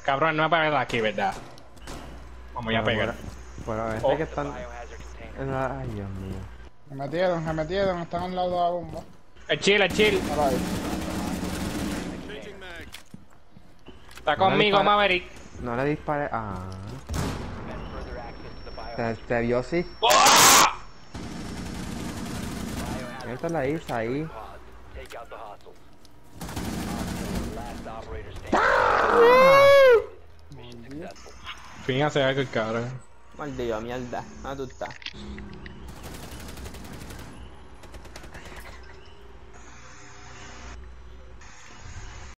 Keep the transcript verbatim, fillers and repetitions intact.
Cabrón, no me pegas aquí, ¿verdad? Vamos ya a pegar. Bueno, este Oh. que están... en la- Ay, Dios mío. Me metieron, me metieron, están al lado de la bomba. El chill, el chill. Ahora ahí. Está No le conmigo, dispara- Maverick. No le dispare... Ah. Te, te vio así. Esta es la Isa ahí. Fíjate algo, cabrón. Maldito, mierda. ¿Dónde tú estás?